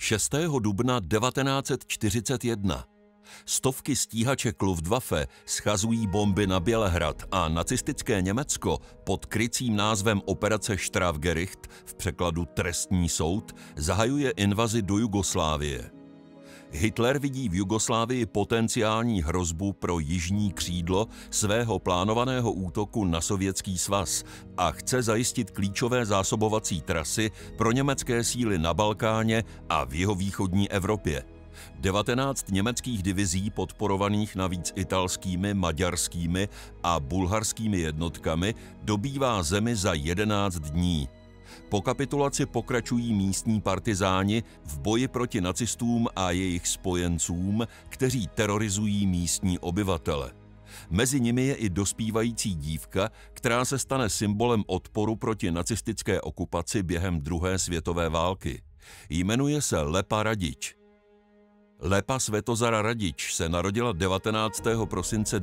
6. dubna 1941. Stovky stíhaček Luftwaffe schazují bomby na Bělehrad a nacistické Německo pod krycím názvem Operace Strafgericht, v překladu Trestní soud, zahajuje invazi do Jugoslávie. Hitler vidí v Jugoslávii potenciální hrozbu pro jižní křídlo svého plánovaného útoku na Sovětský svaz a chce zajistit klíčové zásobovací trasy pro německé síly na Balkáně a v jihovýchodní Evropě. 19 německých divizí podporovaných navíc italskými, maďarskými a bulharskými jednotkami dobývá zemi za 11 dní. Po kapitulaci pokračují místní partizáni v boji proti nacistům a jejich spojencům, kteří terorizují místní obyvatele. Mezi nimi je i dospívající dívka, která se stane symbolem odporu proti nacistické okupaci během druhé světové války. Jmenuje se Lepa Radič. Lepa Svetozara Radič se narodila 19. prosince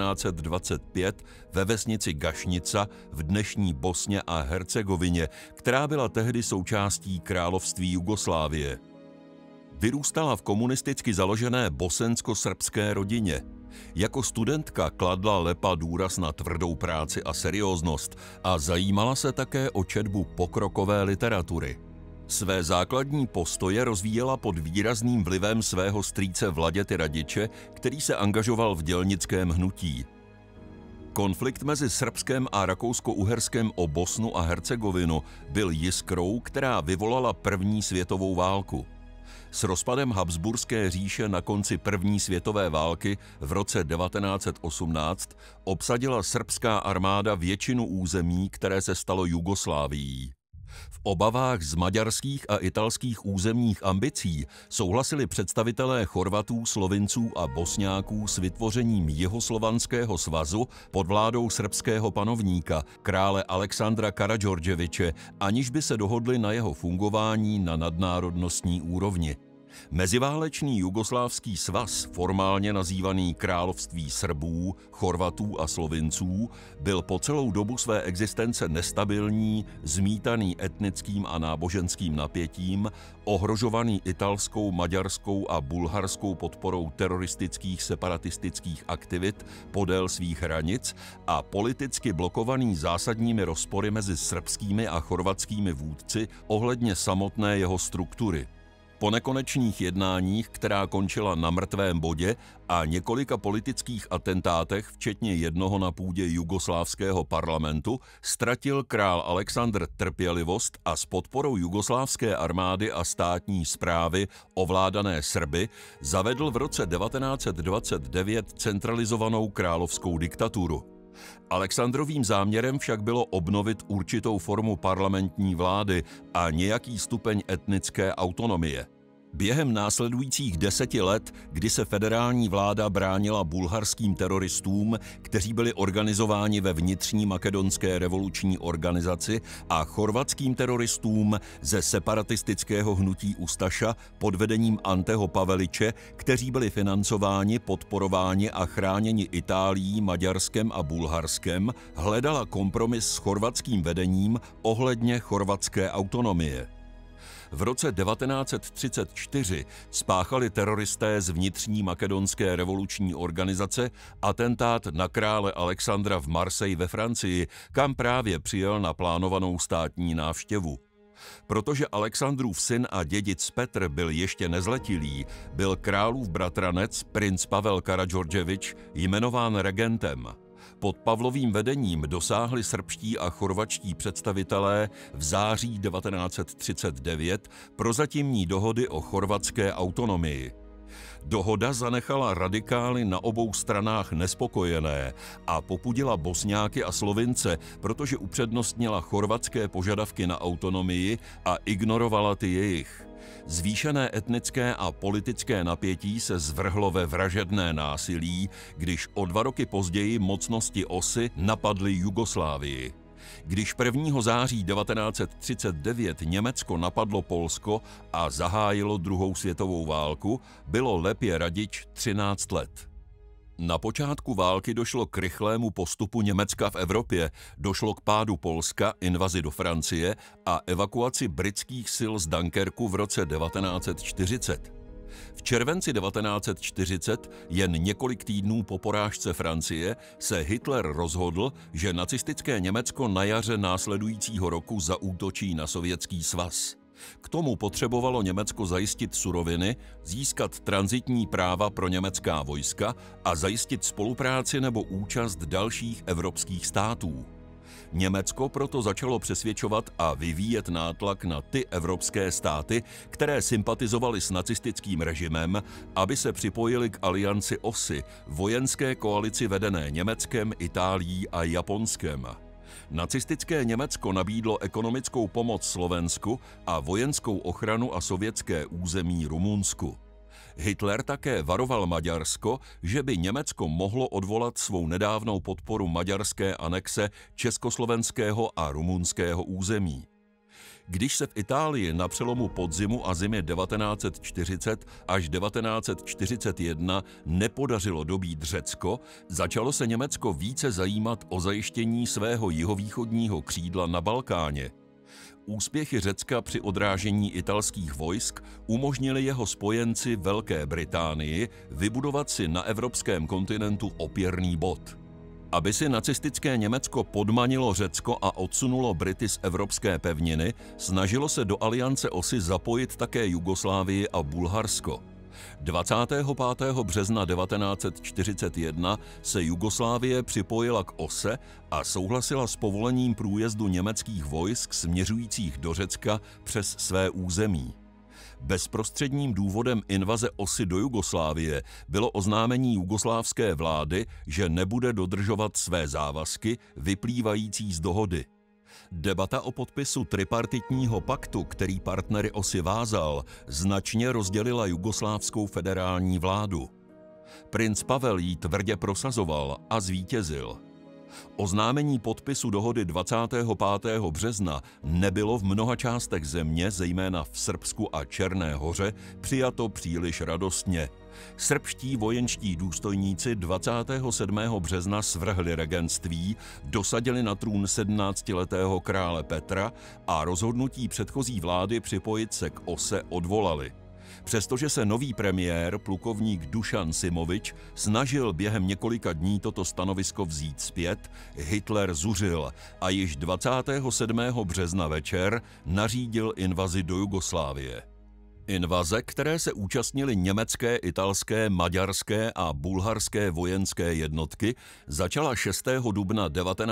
1925 ve vesnici Gašnica v dnešní Bosně a Hercegovině, která byla tehdy součástí království Jugoslávie. Vyrůstala v komunisticky založené bosensko-srbské rodině. Jako studentka kladla Lepa důraz na tvrdou práci a serióznost a zajímala se také o četbu pokrokové literatury. Své základní postoje rozvíjela pod výrazným vlivem svého strýce Vladěty Radiče, který se angažoval v dělnickém hnutí. Konflikt mezi Srbskem a Rakousko-Uherskem o Bosnu a Hercegovinu byl jiskrou, která vyvolala první světovou válku. S rozpadem Habsburské říše na konci první světové války v roce 1918 obsadila srbská armáda většinu území, které se stalo Jugoslávií. V obavách z maďarských a italských územních ambicí souhlasili představitelé Chorvatů, Slovinců a Bosňáků s vytvořením Jihoslovanského svazu pod vládou srbského panovníka, krále Alexandra Karađorđeviće, aniž by se dohodli na jeho fungování na nadnárodnostní úrovni. Meziválečný Jugoslávský svaz, formálně nazývaný Království Srbů, Chorvatů a Slovinců, byl po celou dobu své existence nestabilní, zmítaný etnickým a náboženským napětím, ohrožovaný italskou, maďarskou a bulharskou podporou teroristických separatistických aktivit podél svých hranic a politicky blokovaný zásadními rozpory mezi srbskými a chorvatskými vůdci ohledně samotné jeho struktury. Po nekonečných jednáních, která končila na mrtvém bodě, a několika politických atentátech, včetně jednoho na půdě jugoslávského parlamentu, ztratil král Alexandr trpělivost a s podporou jugoslávské armády a státní správy ovládané Srby zavedl v roce 1929 centralizovanou královskou diktaturu. Alexandrovým záměrem však bylo obnovit určitou formu parlamentní vlády a nějaký stupeň etnické autonomie. Během následujících 10 let, kdy se federální vláda bránila bulharským teroristům, kteří byli organizováni ve vnitřní makedonské revoluční organizaci, a chorvatským teroristům ze separatistického hnutí Ustaša pod vedením Anteho Paveliće, kteří byli financováni, podporováni a chráněni Itálií, Maďarskem a Bulharskem, hledala kompromis s chorvatským vedením ohledně chorvatské autonomie. V roce 1934 spáchali teroristé z vnitřní makedonské revoluční organizace atentát na krále Alexandra v Marseille ve Francii, kam právě přijel na plánovanou státní návštěvu. Protože Alexandrův syn a dědic Petr byl ještě nezletilý, byl králův bratranec, princ Pavel Karađorđević, jmenován regentem. Pod Pavlovým vedením dosáhli srbští a chorvatští představitelé v září 1939 prozatímní dohody o chorvatské autonomii. Dohoda zanechala radikály na obou stranách nespokojené a popudila Bosňáky a Slovince, protože upřednostnila chorvatské požadavky na autonomii a ignorovala ty jejich. Zvýšené etnické a politické napětí se zvrhlo ve vražedné násilí, když o 2 roky později mocnosti OSY napadly Jugoslávii. Když 1. září 1939 Německo napadlo Polsko a zahájilo druhou světovou válku, bylo Lepě Radič 13 let. Na počátku války došlo k rychlému postupu Německa v Evropě, došlo k pádu Polska, invazi do Francie a evakuaci britských sil z Dunkerku v roce 1940. V červenci 1940, jen několik týdnů po porážce Francie, se Hitler rozhodl, že nacistické Německo na jaře následujícího roku zaútočí na Sovětský svaz. K tomu potřebovalo Německo zajistit suroviny, získat tranzitní práva pro německá vojska a zajistit spolupráci nebo účast dalších evropských států. Německo proto začalo přesvědčovat a vyvíjet nátlak na ty evropské státy, které sympatizovaly s nacistickým režimem, aby se připojili k alianci OSI, vojenské koalici vedené Německem, Itálií a Japonskem. Nacistické Německo nabídlo ekonomickou pomoc Slovensku a vojenskou ochranu a sovětské území Rumunsku. Hitler také varoval Maďarsko, že by Německo mohlo odvolat svou nedávnou podporu maďarské anexe československého a rumunského území. Když se v Itálii na přelomu podzimu a zimy 1940 až 1941 nepodařilo dobít Řecko, začalo se Německo více zajímat o zajištění svého jihovýchodního křídla na Balkáně. Úspěchy Řecka při odrážení italských vojsk umožnili jeho spojenci Velké Británii vybudovat si na evropském kontinentu opěrný bod. Aby si nacistické Německo podmanilo Řecko a odsunulo Brity z evropské pevniny, snažilo se do aliance OSI zapojit také Jugoslávii a Bulharsko. 25. března 1941 se Jugoslávie připojila k OSE a souhlasila s povolením průjezdu německých vojsk směřujících do Řecka přes své území. Bezprostředním důvodem invaze OSI do Jugoslávie bylo oznámení jugoslávské vlády, že nebude dodržovat své závazky vyplývající z dohody. Debata o podpisu tripartitního paktu, který partnery OSI vázal, značně rozdělila jugoslávskou federální vládu. Princ Pavel ji tvrdě prosazoval a zvítězil. Oznámení podpisu dohody 25. března nebylo v mnoha částech země, zejména v Srbsku a Černé Hoře, přijato příliš radostně. Srbští vojenští důstojníci 27. března svrhli regentství, dosadili na trůn 17letého krále Petra a rozhodnutí předchozí vlády připojit se k OSE odvolali. Přestože se nový premiér, plukovník Dušan Simovič, snažil během několika dní toto stanovisko vzít zpět, Hitler zuřil a již 27. března večer nařídil invazi do Jugoslávie. Invaze, které se účastnily německé, italské, maďarské a bulharské vojenské jednotky, začala 6. dubna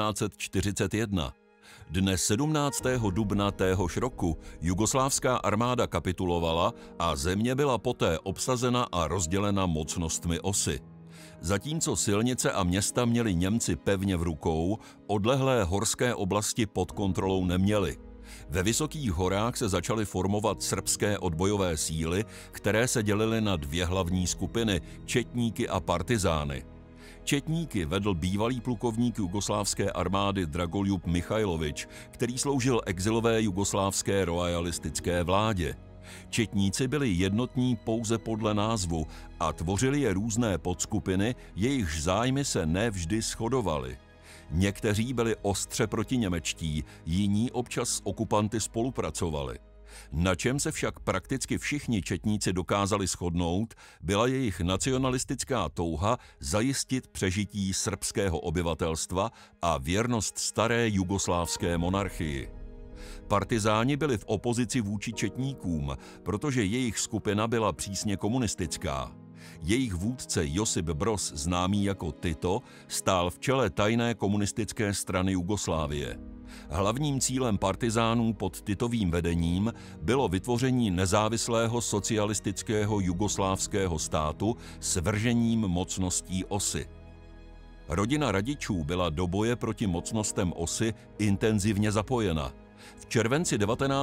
1941. Dne 17. dubna téhož roku jugoslávská armáda kapitulovala a země byla poté obsazena a rozdělena mocnostmi OSI. Zatímco silnice a města měli Němci pevně v rukou, odlehlé horské oblasti pod kontrolou neměli. Ve vysokých horách se začaly formovat srbské odbojové síly, které se dělily na dvě hlavní skupiny – četníky a partizány. Četníky vedl bývalý plukovník jugoslávské armády Dragoljub Mihajlovič, který sloužil exilové jugoslávské royalistické vládě. Četníci byli jednotní pouze podle názvu a tvořili je různé podskupiny, jejichž zájmy se nevždy shodovaly. Někteří byli ostře protiněmečtí, jiní občas s okupanty spolupracovali. Na čem se však prakticky všichni četníci dokázali shodnout, byla jejich nacionalistická touha zajistit přežití srbského obyvatelstva a věrnost staré jugoslávské monarchii. Partizáni byli v opozici vůči četníkům, protože jejich skupina byla přísně komunistická. Jejich vůdce Josip Broz, známý jako Tito, stál v čele tajné komunistické strany Jugoslávie. Hlavním cílem partizánů pod Titovým vedením bylo vytvoření nezávislého socialistického jugoslávského státu s vržením mocností OSI. Rodina Radičů byla do boje proti mocnostem OSI intenzivně zapojena. V červenci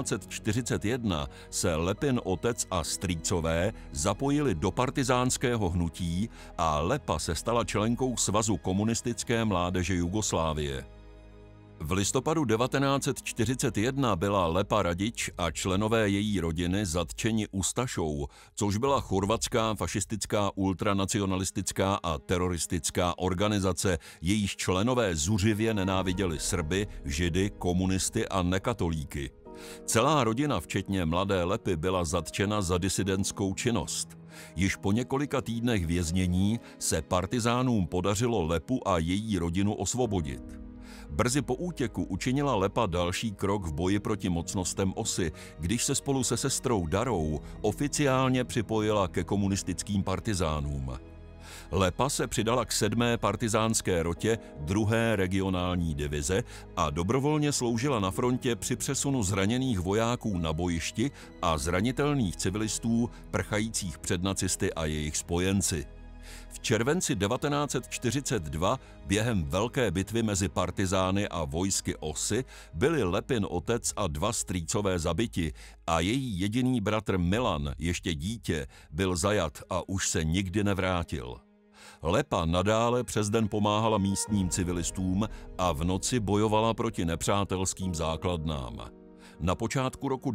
1941 se Lepin otec a strýcové zapojili do partizánského hnutí a Lepa se stala členkou Svazu komunistické mládeže Jugoslávie. V listopadu 1941 byla Lepa Radič a členové její rodiny zatčeni Ustašou, což byla chorvatská fašistická ultranacionalistická a teroristická organizace, jejíž členové zuřivě nenáviděli Srby, Židy, komunisty a nekatolíky. Celá rodina, včetně mladé Lepy, byla zatčena za disidentskou činnost. Již po několika týdnech věznění se partizánům podařilo Lepu a její rodinu osvobodit. Brzy po útěku učinila Lepa další krok v boji proti mocnostem OSY, když se spolu se sestrou Darou oficiálně připojila ke komunistickým partizánům. Lepa se přidala k 7. partizánské rotě 2. regionální divize a dobrovolně sloužila na frontě při přesunu zraněných vojáků na bojišti a zranitelných civilistů prchajících před nacisty a jejich spojenci. V červenci 1942 během velké bitvy mezi partizány a vojsky OSY byli Lepin otec a 2 strýcové zabiti a její jediný bratr Milan, ještě dítě, byl zajat a už se nikdy nevrátil. Lepa nadále přes den pomáhala místním civilistům a v noci bojovala proti nepřátelským základnám. Na počátku roku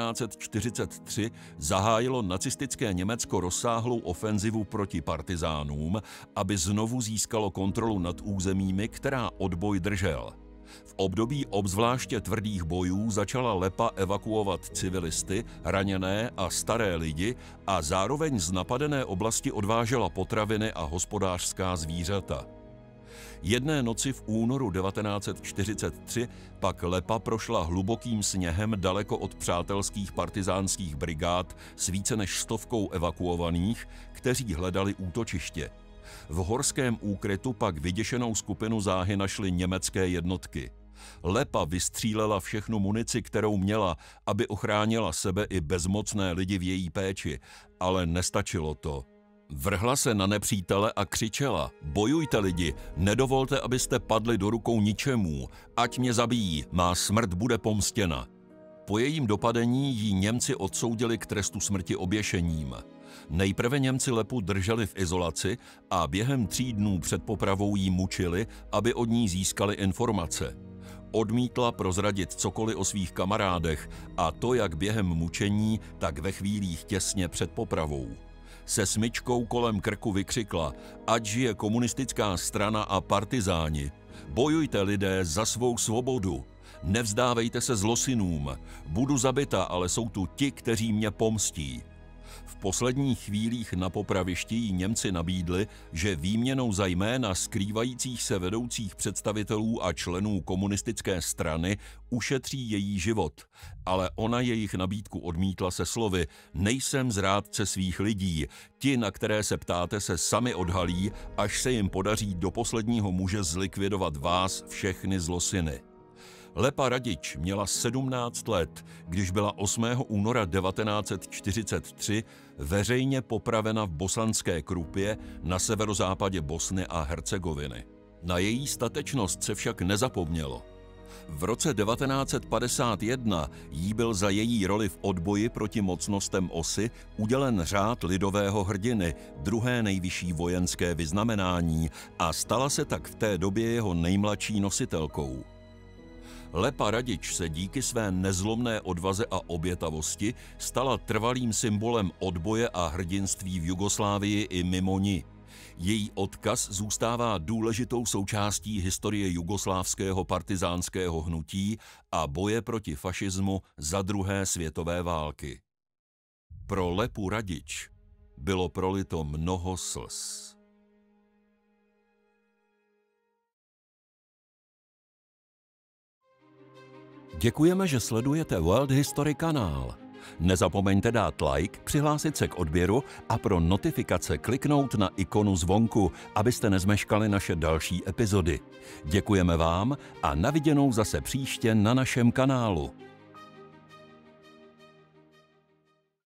1943 zahájilo nacistické Německo rozsáhlou ofenzivu proti partizánům, aby znovu získalo kontrolu nad územími, která odboj držel. V období obzvláště tvrdých bojů začala Lepa evakuovat civilisty, raněné a staré lidi a zároveň z napadené oblasti odvážela potraviny a hospodářská zvířata. Jedné noci v únoru 1943 pak Lepa prošla hlubokým sněhem daleko od přátelských partizánských brigád s více než 100 evakuovaných, kteří hledali útočiště. V horském úkrytu pak vyděšenou skupinu záhy našly německé jednotky. Lepa vystřílela všechnu munici, kterou měla, aby ochránila sebe i bezmocné lidi v její péči, ale nestačilo to. Vrhla se na nepřítele a křičela: bojujte lidi, nedovolte, abyste padli do rukou ničemů, ať mě zabijí, má smrt bude pomstěna. Po jejím dopadení ji Němci odsoudili k trestu smrti oběšením. Nejprve Němci Lepu drželi v izolaci a během 3 dnů před popravou jí mučili, aby od ní získali informace. Odmítla prozradit cokoliv o svých kamarádech, a to jak během mučení, tak ve chvílích těsně před popravou. Se smyčkou kolem krku vykřikla: ať žije komunistická strana a partizáni. Bojujte lidé za svou svobodu. Nevzdávejte se zlosinům. Budu zabita, ale jsou tu ti, kteří mě pomstí. V posledních chvílích na popravišti jí Němci nabídli, že výměnou za jména skrývajících se vedoucích představitelů a členů komunistické strany ušetří její život. Ale ona jejich nabídku odmítla se slovy: nejsem zrádce svých lidí, ti, na které se ptáte, se sami odhalí, až se jim podaří do posledního muže zlikvidovat vás všechny zlosiny. Lepa Radič měla 17 let, když byla 8. února 1943 veřejně popravena v Bosanské Krupě na severozápadě Bosny a Hercegoviny. Na její statečnost se však nezapomnělo. V roce 1951 jí byl za její roli v odboji proti mocnostem OSY udělen řád lidového hrdiny, 2. nejvyšší vojenské vyznamenání, a stala se tak v té době jeho nejmladší nositelkou. Lepa Radič se díky své nezlomné odvaze a obětavosti stala trvalým symbolem odboje a hrdinství v Jugoslávii i mimo ni. Její odkaz zůstává důležitou součástí historie jugoslávského partizánského hnutí a boje proti fašismu za 2. světové války. Pro Lepu Radič bylo prolito mnoho slz. Děkujeme, že sledujete World History kanál. Nezapomeňte dát like, přihlásit se k odběru a pro notifikace kliknout na ikonu zvonku, abyste nezmeškali naše další epizody. Děkujeme vám a na viděnou zase příště na našem kanálu.